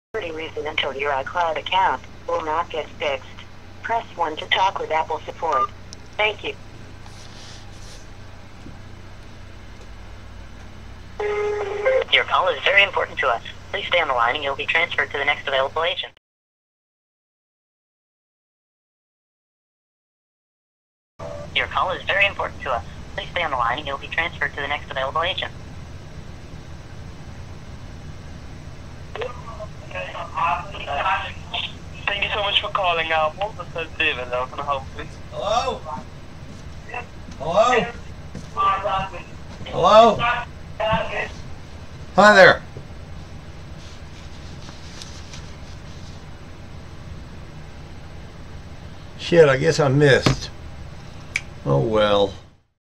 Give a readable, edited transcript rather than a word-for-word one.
reason until your iCloud account will not get fixed. Press 1 to talk with Apple support. Thank you. Your call is very important to us. Please stay on the line and you'll be transferred to the next available agent. Your call is very important to us. Please stay on the line and you'll be transferred to the next available agent. Thank you so much for calling Apple. This is David. How can I help you? Hello? Hello? Hello? Hi there. Shit, I guess I missed. Oh well.